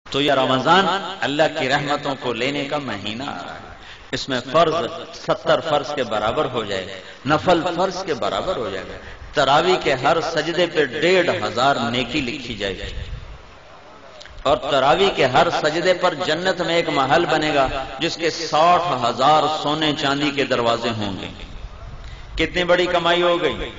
تو یہ رمضان اللہ کی رحمتوں کو لینے کا مہینہ آ رہا ہے۔ اس میں فرض 70 فرض کے برابر ہو جائے گا، نفل فرض کے برابر ہو جائے گا۔ تراویح کے ہر سجدے پہ 1500 نیکی لکھی جائے گی، اور تراویح کے ہر سجدے پر جنت میں ایک محل بنے گا جس کے 60,000 سونے چاندی کے دروازے ہوں گے۔ کتنی بڑی کمائی ہو گئی۔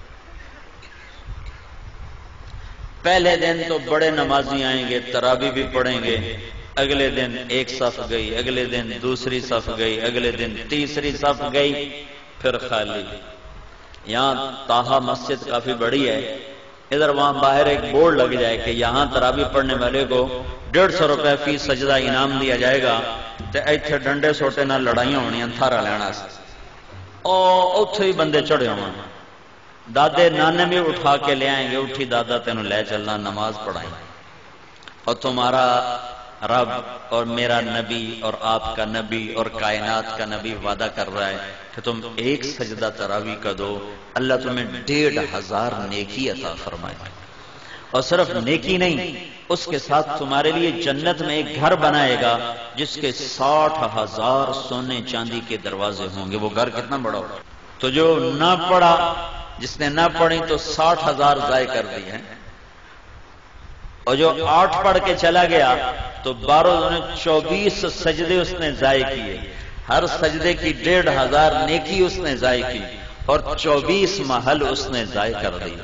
پہلے دن تو بڑے نمازی آئیں گے، تراویح بھی پڑھیں گے، اگلے دن ایک صف گئی، اگلے دن دوسری صف گئی، اگلے دن تیسری صف گئی، پھر خالی۔ یہاں طاہا مسجد کافی بڑی ہے، ادھر وہاں باہر ایک بورڈ لگ جائے کہ یہاں تراویح پڑھنے والے کو 150 روپے فی سجدہ انعام دیا جائے گا، تے ایتھے ڈنڈے سوٹے نہ لڑائیاں ہونیاں تھارا لینا سے، اوتھے ہی بندے چڑھے ہوں، دادے نانے بھی اٹھا کے لے آئیں گے، اٹھی دادا تینوں لے چلنا نماز پڑھائیں، اور تمہارا رب اور میرا نبی اور آپ کا نبی اور کائنات کا نبی وعدہ کر رہا ہے کہ تم ایک سجدہ تراویح کا دو، اللہ تمہیں 1500 نیکی عطا فرمائے، اور صرف نیکی نہیں، اس کے ساتھ تمہارے لیے جنت میں ایک گھر بنائے گا جس کے 60,000 سونے چاندی کے دروازے ہوں گے۔ وہ گھر کتنا بڑا ہوگا؟ تو جو نہ پڑھا، جس نے نہ پڑھی تو 60,000 ضائع کر دی ہے، اور جو 8 پڑھ کے چلا گیا تو 24 سجدے اس نے ضائع کیے، ہر سجدے کی 1500 نیکی اس نے ضائع کی، اور 24 محل اس نے ضائع کر دی،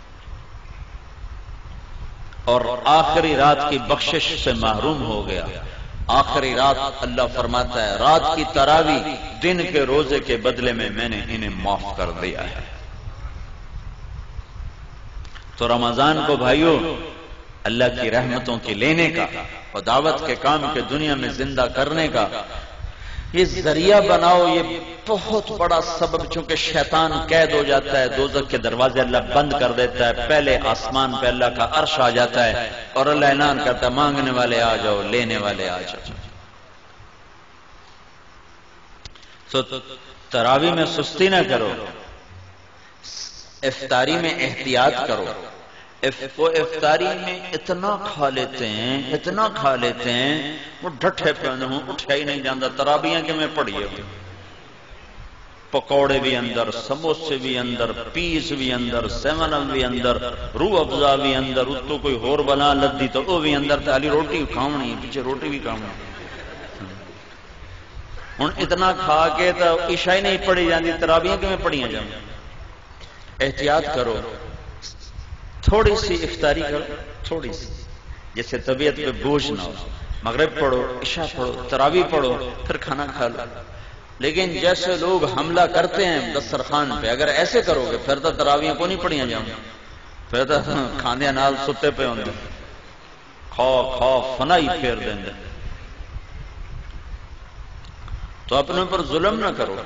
اور آخری رات کی بخشش سے محروم ہو گیا۔ آخری رات اللہ فرماتا ہے رات کی تراویح دن کے روزے کے بدلے میں نے انہیں معاف کر دیا ہے۔ تو رمضان کو بھائیو اللہ کی رحمتوں کے لینے کا اور دعوت کے کام کے دنیا میں زندہ کرنے کا یہ ذریعہ بناؤ۔ یہ بہت بڑا سبب، چونکہ شیطان قید ہو جاتا ہے، دوزخ کے دروازے اللہ بند کر دیتا ہے، پہلے آسمان پہ اللہ کا عرش آ جاتا ہے اور اللہ اعلان کرتا ہے مانگنے والے آ جاؤ، لینے والے آ جاؤ۔ تو تراویح میں سستی نہ کرو، افطاری میں احتیاط کرو۔ وہ افطاری میں اتنا کھا لیتے ہیں، اتنا کھا لیتے ہیں، وہ ڈھٹھے پہ ہوں، اٹھا ہی نہیں جاندہ۔ تراویح کہ میں پڑھیے پکوڑے بھی اندر، سموسے بھی اندر، پیس بھی اندر، سیون اپ بھی اندر، روح افزا بھی اندر، اتو کوئی ہور بنا لدی تو وہ بھی اندر، تالی روٹی کھاونی، پیچھے روٹی بھی کھاونی۔ ہن اتنا کھا کے تو عشاء نہیں پڑھی جاندی، تراویح کہ میں پڑھیاں جاؤں۔ احتیاط کرو، تھوڑی سی افطاری کرو، تھوڑی سی، جیسے طبیعت پہ بوجھ نہ ہو۔ مغرب پڑھو، عشاء پڑھو، تراویح پڑھو، پھر کھانا کھا لو۔ لیکن جیسے لوگ حملہ کرتے ہیں دسترخوان پہ، اگر ایسے کرو گے پھر تو تراویح کو نہیں پڑھیاں جاؤں، پھر تو کھاندے نال ستے پہ ہوں گے، کھا فنائی پھیر دیں گے۔ تو اپنے پر ظلم نہ کرو،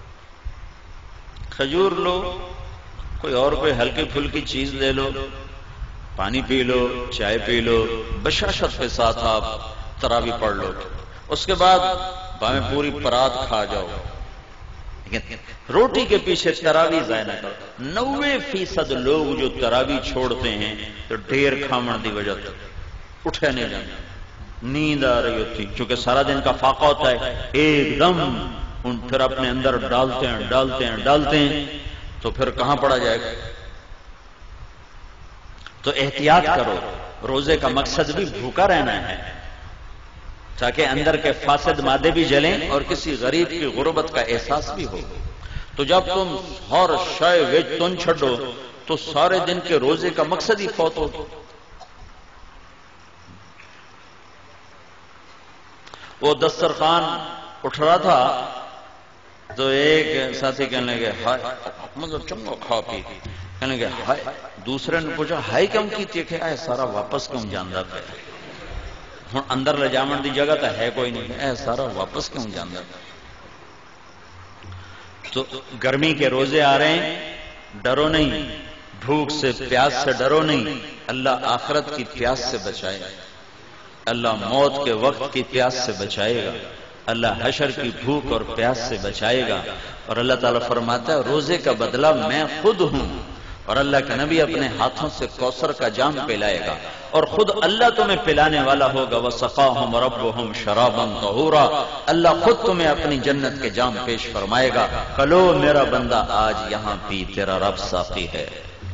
کھجور لو، کوئی اور کوئی ہلکی پھلکی چیز لے لو، پانی پی لو، چائے پی لو، بشاشت کے ساتھ آپ تراویح پڑھ لو۔ اس کے بعد باہیں پوری پرات کھا جاؤ، لیکن روٹی کے پیچھے تراویح ضائع نہ کرو۔ 90% لوگ جو تراویح چھوڑتے ہیں تو ڈھیر کھاون دی وجہ سے اٹھے نہیں جاتے، نیند آ رہی ہوتی، کیونکہ سارا دن کا فاقہ ہوتا ہے، ایک دم ان پھر اپنے اندر ڈالتے ہیں تو پھر کہاں پڑا جائے گا۔ تو احتیاط کرو، روزے کا مقصد بھی بھوکا رہنا ہے تاکہ اندر کے فاسد مادے بھی جلیں اور کسی غریب کی غربت کا احساس بھی ہو۔ تو جب تم ہر شے وچ تن چھڈو تو سارے دن کے روزے کا مقصد ہی فوت ہو۔ وہ دسترخوان اٹھ رہا تھا تو ایک ساتھی کہنے لگے ہائے، مطلب چنگا کھا پی، کہنے لگے ہائے، دوسرے نے پوچھا ہائے کیوں کی کہ اے سارا واپس کیوں جاندہ پہ، ہن اندر لے جاون دی جگہ تو ہے کوئی نہیں، اے سارا واپس کیوں جاندہ پہ۔ تو گرمی کے روزے آ رہے ہیں، ڈرو نہیں، بھوک سے پیاس سے ڈرو نہیں، اللہ آخرت کی پیاس سے بچائے گا، اللہ موت کے وقت کی پیاس سے بچائے گا، اللہ حشر کی بھوک اور پیاس سے بچائے گا۔ اور اللہ تعالیٰ فرماتا ہے روزے کا بدلہ میں خود ہوں، اور اللہ کے نبی اپنے ہاتھوں سے کوثر کا جام پلائے گا اور خود اللہ تمہیں پلانے والا ہوگا وَسَقَاهُمْ رَبُّهُمْ شَرَابًا طَهُورًا، اللہ خود تمہیں اپنی جنت کے جام پیش فرمائے گا، کلو میرا بندہ آج یہاں پی، تیرا رب ساقی ہے۔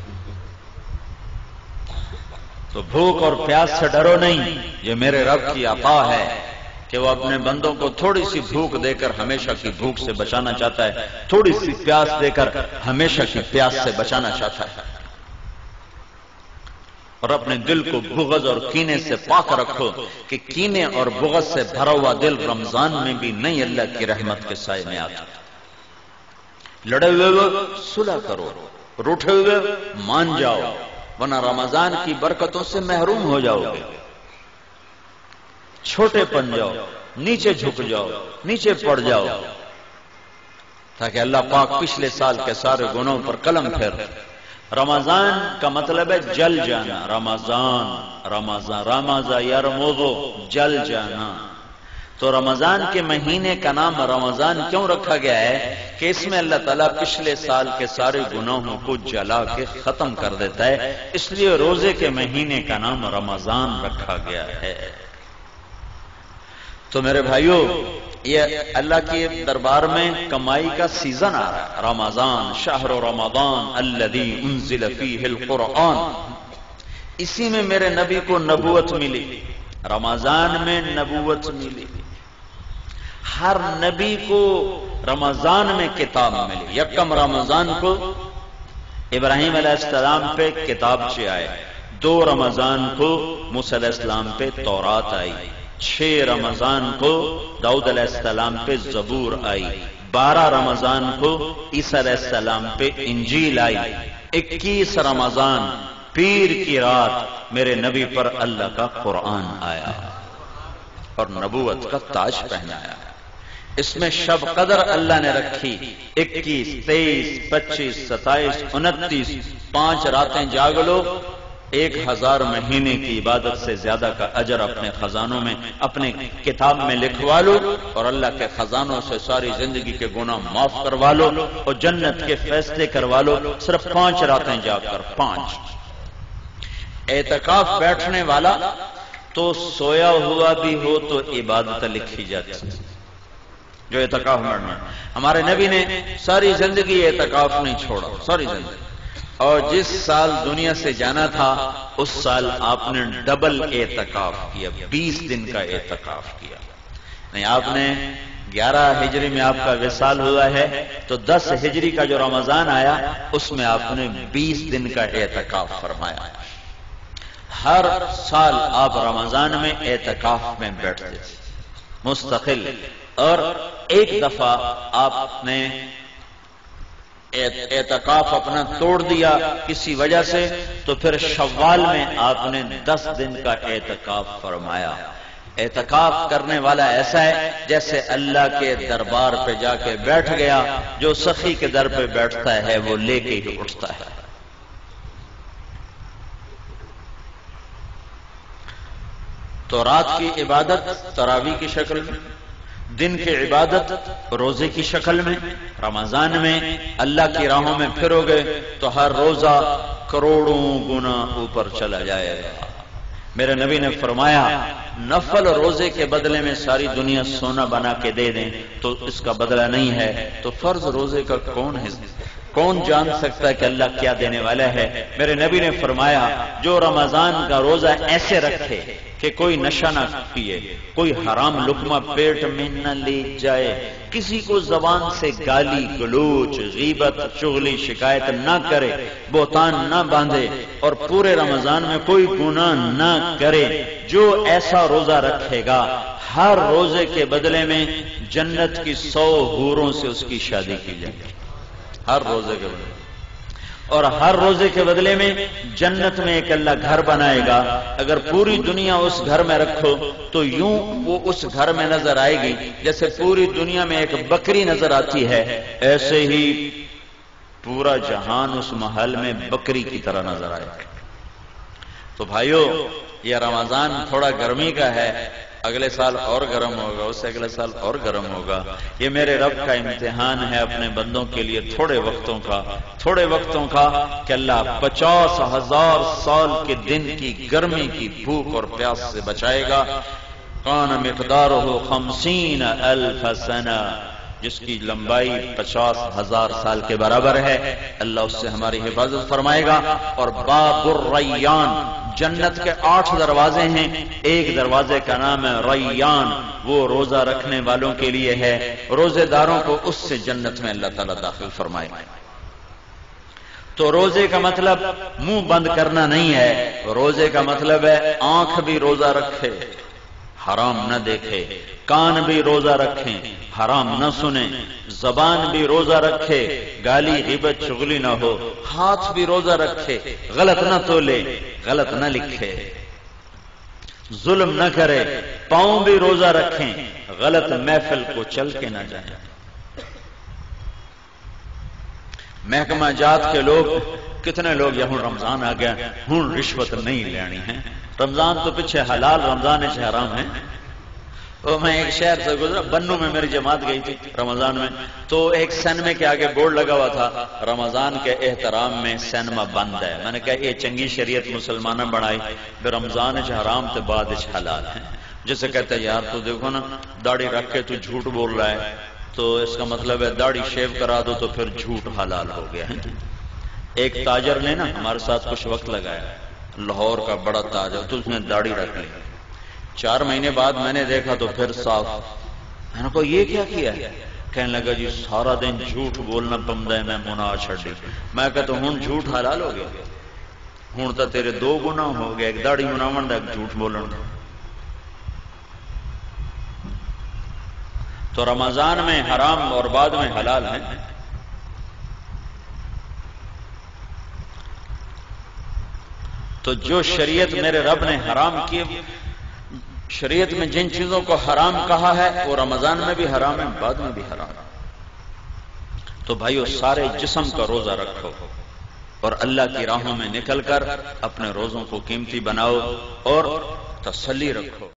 تو بھوک اور پیاس سے ڈرو نہیں، یہ میرے رب کی عطا ہے کہ وہ اپنے بندوں کو تھوڑی سی بھوک دے کر ہمیشہ کی بھوک سے بچانا چاہتا ہے، تھوڑی سی پیاس دے کر ہمیشہ کی پیاس سے بچانا چاہتا ہے۔ اور اپنے دل کو بغض اور کینے سے پاک رکھو کہ کینے اور بغض سے بھرا ہوا دل رمضان میں بھی نہیں اللہ کی رحمت کے سائے میں آتا۔ لڑے ہوئے صلح کرو، روٹھے ہوئے مان جاؤ، ورنہ رمضان کی برکتوں سے محروم ہو جاؤ گے۔ چھوٹے پن جاؤ، نیچے جھک جاؤ، نیچے پڑ جاؤ، تاکہ اللہ پاک پچھلے سال کے سارے گناہوں پر قلم پھیر۔ رمضان کا مطلب ہے جل جانا، رمضان رمضان یرمضو، جل جانا۔ تو رمضان کے مہینے کا نام رمضان کیوں رکھا گیا ہے کہ اس میں اللہ تعالیٰ پچھلے سال کے سارے گناہوں کو جلا کے ختم کر دیتا ہے، اس لیے روزے کے مہینے کا نام رمضان رکھا گیا ہے۔ تو میرے بھائیوں، یہ اللہ کے دربار میں کمائی کا سیزن آ رہا ہے۔ رمضان شہر رمضان الذی انزل فیہ القرآن، اسی میں میرے نبی کو نبوت ملی، رمضان میں نبوت ملی۔ ہر نبی کو رمضان میں کتاب ملی۔ یکم رمضان کو ابراہیم علیہ السلام پہ کتابچے آئے، 2 رمضان کو موسیٰ علیہ السلام پہ تورات آئی، 6 رمضان کو داؤد علیہ السلام پہ زبور آئی، 12 رمضان کو عیسیٰ علیہ السلام پہ انجیل آئی، 21 رمضان پیر کی رات میرے نبی پر اللہ کا قرآن آیا اور نبوت کا تاج پہنایا۔ اس میں شب قدر اللہ نے رکھی، 21، 23، 25، 27، 29، 5 راتیں جاگ لو، 1000 مہینے کی عبادت سے زیادہ کا اجر اپنے خزانوں میں، اپنے کتاب میں لکھوا لو، اور اللہ کے خزانوں سے ساری زندگی کے گناہ معاف کروا لو اور جنت کے فیصلے کروا لو، صرف 5 راتیں جاگ کر۔ 5 اعتکاف بیٹھنے والا تو سویا ہوا بھی ہو تو عبادت لکھی جاتی ہے، جو اعتکاف میں۔ ہمارے نبی نے ساری زندگی اعتکاف نہیں چھوڑا، ساری زندگی، اور جس سال دنیا سے جانا تھا اس سال آپ نے ڈبل اعتکاف کیا، 20 دن کا اعتکاف کیا۔ نہیں، آپ نے 11 ہجری میں آپ کا وصال ہوا ہے تو 10 ہجری کا جو رمضان آیا اس میں آپ نے 20 دن کا اعتکاف فرمایا۔ ہر سال آپ رمضان میں اعتکاف میں بیٹھتے تھے مستقل، اور ایک دفعہ آپ نے اعتکاف اپنا توڑ دیا کسی وجہ سے، تو پھر شوال میں آپ نے 10 دن کا اعتکاف فرمایا۔ اعتکاف کرنے والا ایسا ہے جیسے اللہ کے دربار پہ جا کے بیٹھ گیا، جو سخی کے در پہ بیٹھتا ہے وہ لے کے ہی اٹھتا ہے۔ تو رات کی عبادت تراویح کی شکل میں، دن کی عبادت روزے کی شکل میں۔ رمضان میں اللہ کی راہوں میں پھرو گے تو ہر روزہ کروڑوں گنا اوپر چلا جائے گا۔ میرے نبی نے فرمایا نفل روزے کے بدلے میں ساری دنیا سونا بنا کے دے دیں تو اس کا بدلہ نہیں ہے، تو فرض روزے کا کون جان سکتا ہے کہ اللہ کیا دینے والا ہے؟ میرے نبی نے فرمایا جو رمضان کا روزہ ایسے رکھے کہ کوئی نشہ نہ پیے، کوئی حرام لقمہ پیٹ میں نہ لے جائے، کسی کو زبان سے گالی گلوچ غیبت چغلی شکایت نہ کرے، بہتان نہ باندھے، اور پورے رمضان میں کوئی گناہ نہ کرے، جو ایسا روزہ رکھے گا ہر روزے کے بدلے میں جنت کی 100 حوروں سے اس کی شادی کی جائے گی، ہر روزے کے بدلے، اور ہر روزے کے بدلے میں جنت میں ایک اللہ گھر بنائے گا۔ اگر پوری دنیا اس گھر میں رکھو تو یوں وہ اس گھر میں نظر آئے گی جیسے پوری دنیا میں ایک بکری نظر آتی ہے، ایسے ہی پورا جہان اس محل میں بکری کی طرح نظر آئے گا۔ تو بھائیو، یہ رمضان تھوڑا گرمی کا ہے، اگلے سال اور گرم ہوگا، اس سے اگلے سال اور گرم ہوگا۔ یہ میرے رب کا امتحان ہے اپنے بندوں کے لیے تھوڑے وقتوں کا کہ اللہ 50,000 سال کے دن کی گرمی کی بھوک اور پیاس سے بچائے گا۔ کان مقدارہ 50,000 سنہ، جس کی لمبائی 50,000 سال کے برابر ہے، اللہ اس سے ہماری حفاظت فرمائے گا۔ اور باب الریان، جنت کے 8 دروازے ہیں، ایک دروازے کا نام ہے ریان، وہ روزہ رکھنے والوں کے لیے ہے، روزے داروں کو اس سے جنت میں اللہ تعالیٰ داخل فرمائے۔ تو روزے کا مطلب منہ بند کرنا نہیں ہے، روزے کا مطلب ہے آنکھ بھی روزہ رکھے، حرام نہ دیکھے، کان بھی روزہ رکھیں، حرام نہ سنیں، زبان بھی روزہ رکھے، گالی غیبت چغلی نہ ہو، ہاتھ بھی روزہ رکھے، غلط نہ تولے، غلط نہ لکھے، ظلم نہ کرے، پاؤں بھی روزہ رکھیں، غلط محفل کو چل کے نہ جائیں۔ محکمہ جات کے لوگ کتنے لوگ یہاں رمضان آ گیا ہوں رشوت نہیں لینی ہے، رمضان تو پیچھے حلال، رمضان ہے حرام ہے۔ تو میں ایک شہر سے گزرا، بنو میں میری جماعت گئی تھی رمضان میں، تو ایک سینما کے آگے بورڈ لگا ہوا تھا رمضان کے احترام میں سینما بند ہے۔ میں نے کہا یہ چنگی شریعت مسلمانہ بنائی، پھر رمضان حرام تو بعد حلال ہے۔ جسے کہتے ہیں یار تو دیکھو نا داڑھی رکھ کے تو جھوٹ بول رہا ہے، تو اس کا مطلب ہے داڑھی شیو کرا دو تو پھر جھوٹ حلال ہو گیا ہے۔ ایک تاجر نے نا ہمارے ساتھ کچھ وقت لگایا، لاہور کا بڑا تاجر، تو اس نے داڑھی رکھ لی، 4 مہینے بعد میں نے دیکھا تو پھر صاف۔ میں نے کہا یہ کیا کیا ہے؟ کہنے لگا جی سارا دن جھوٹ بولنا پمدا ہے، میں مناہ چھڑی۔ میں کہتا ہوں جھوٹ حلال ہو گیا، ہوں تو تیرے 2 گناہ ہو گئے، ایک داڑھی مناون دا، ایک جھوٹ بولن دا۔ تو رمضان میں حرام اور بعد میں حلال ہے۔ تو جو شریعت میرے رب نے حرام کی، شریعت میں جن چیزوں کو حرام کہا ہے وہ رمضان میں بھی حرام ہے، بعد میں بھی حرام ہے۔ تو بھائیو سارے جسم کا روزہ رکھو اور اللہ کی راہوں میں نکل کر اپنے روزوں کو قیمتی بناؤ اور تسلی رکھو۔